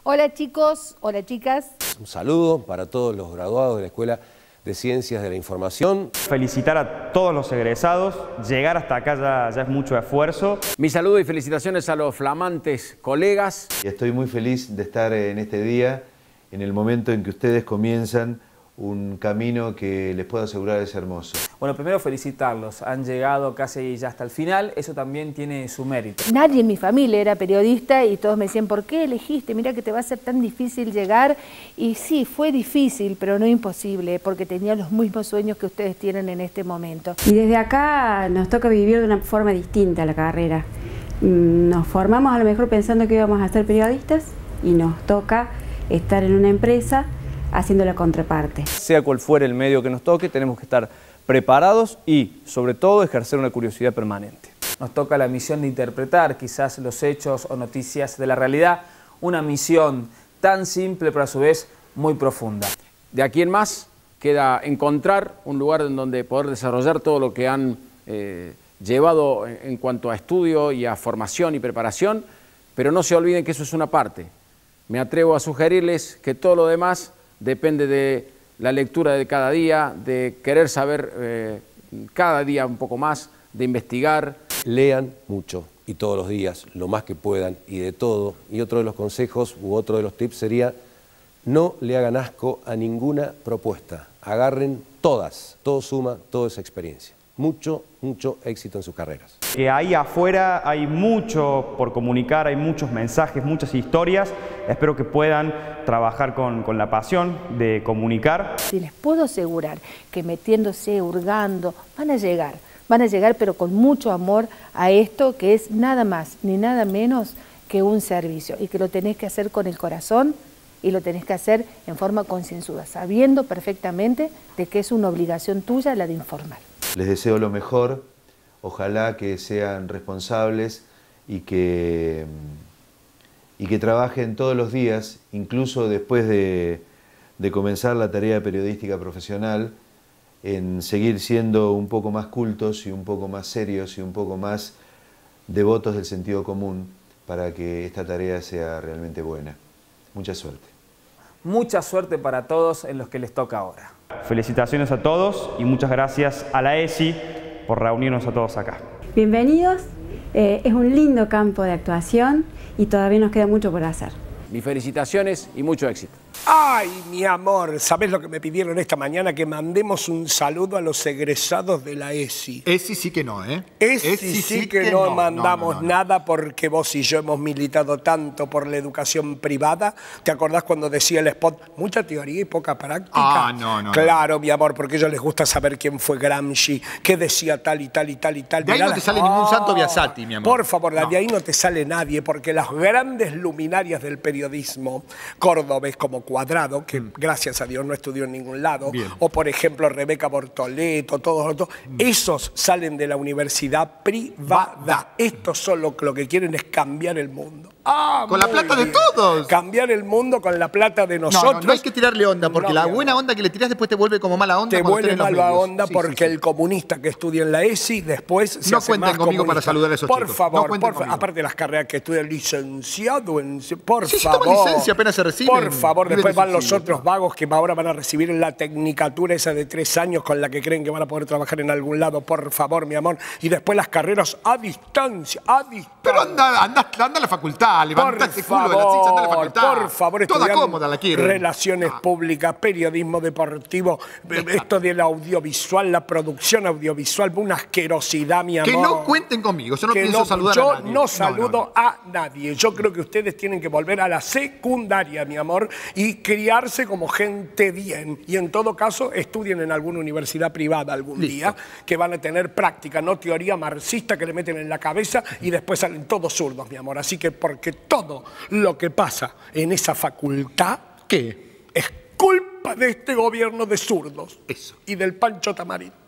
Hola chicos, hola chicas. Un saludo para todos los graduados de la Escuela de Ciencias de la Información. Felicitar a todos los egresados, llegar hasta acá ya es mucho esfuerzo. Mi saludo y felicitaciones a los flamantes colegas. Y estoy muy feliz de estar en este día, en el momento en que ustedes comienzan un camino que les puedo asegurar es hermoso. Bueno, primero felicitarlos, han llegado casi ya hasta el final, eso también tiene su mérito. Nadie en mi familia era periodista y todos me decían, ¿por qué elegiste? Mira que te va a ser tan difícil llegar. Y sí, fue difícil, pero no imposible, porque tenía los mismos sueños que ustedes tienen en este momento. Y desde acá nos toca vivir de una forma distinta la carrera. Nos formamos a lo mejor pensando que íbamos a ser periodistas y nos toca estar en una empresa haciendo la contraparte. Sea cual fuera el medio que nos toque, tenemos que estar preparados y, sobre todo, ejercer una curiosidad permanente. Nos toca la misión de interpretar quizás los hechos o noticias de la realidad, una misión tan simple pero a su vez muy profunda. De aquí en más queda encontrar un lugar en donde poder desarrollar todo lo que han llevado en cuanto a estudio y a formación y preparación, pero no se olviden que eso es una parte. Me atrevo a sugerirles que todo lo demás depende de la lectura de cada día, de querer saber cada día un poco más, de investigar. Lean mucho y todos los días, lo más que puedan y de todo. Y otro de los consejos u otro de los tips sería no le hagan asco a ninguna propuesta. Agarren todas, todo suma, todo es experiencia. Mucho éxito en sus carreras. Ahí afuera hay mucho por comunicar, hay muchos mensajes, muchas historias. Espero que puedan trabajar con la pasión de comunicar. Si les puedo asegurar que metiéndose, hurgando, van a llegar pero con mucho amor a esto que es nada más ni nada menos que un servicio y que lo tenés que hacer con el corazón y lo tenés que hacer en forma concienzuda, sabiendo perfectamente de que es una obligación tuya la de informar. Les deseo lo mejor, ojalá que sean responsables y que trabajen todos los días, incluso después de comenzar la tarea periodística profesional, en seguir siendo un poco más cultos y un poco más serios y un poco más devotos del sentido común para que esta tarea sea realmente buena. Mucha suerte. Mucha suerte para todos en los que les toca ahora. Felicitaciones a todos y muchas gracias a la ESI por reunirnos a todos acá. Bienvenidos, es un lindo campo de actuación y todavía nos queda mucho por hacer. Mis felicitaciones y mucho éxito. Ay, mi amor, ¿sabés lo que me pidieron esta mañana? Que mandemos un saludo a los egresados de la ESI. ESI sí que no, ¿eh? ESI sí que no mandamos nada porque vos y yo hemos militado tanto por la educación privada. ¿Te acordás cuando decía el spot, mucha teoría y poca práctica? Ah, no. Claro, mi amor, porque a ellos les gusta saber quién fue Gramsci, qué decía tal y tal y tal y tal. De ahí no te sale ningún santo Biasati, mi amor. Por favor, de ahí no te sale nadie, porque las grandes luminarias del periodismo córdobes como Cuadrado, que gracias a Dios no estudió en ningún lado, o por ejemplo Rebeca Bortoleto, todos, esos salen de la universidad privada. Estos son lo que quieren es cambiar el mundo. Con la plata de todos. Cambiar el mundo con la plata de nosotros. No hay que tirarle onda, porque la buena onda que le tirás después te vuelve como mala onda. Te vuelve mala onda porque el comunista que estudia en la ESI después se hace más comunista. No cuenten conmigo para saludar a esos chicos. Por favor, aparte de las carreras que estudia licenciado en... Por favor. Toma licencia, apenas se reciben. Por favor, después van los otros vagos que ahora van a recibir la tecnicatura esa de 3 años con la que creen que van a poder trabajar en algún lado. Por favor, mi amor. Y después las carreras a distancia, Pero anda a la facultad, levantate culo de la silla, anda a la facultad. Por favor, toda cómoda la quiero. Relaciones públicas, periodismo deportivo, esto del audiovisual, la producción audiovisual, una asquerosidad, mi amor. Que no cuenten conmigo, yo no pienso saludar a nadie. Yo no saludo a nadie. Yo creo que ustedes tienen que volver a la secundaria, mi amor, y criarse como gente bien. Y en todo caso, estudien en alguna universidad privada algún día, que van a tener práctica, no teoría marxista que le meten en la cabeza y después salen todos zurdos, mi amor. Así que porque todo lo que pasa en esa facultad, ¿qué? Es culpa de este gobierno de zurdos. Eso. Y del Pancho Tamarín.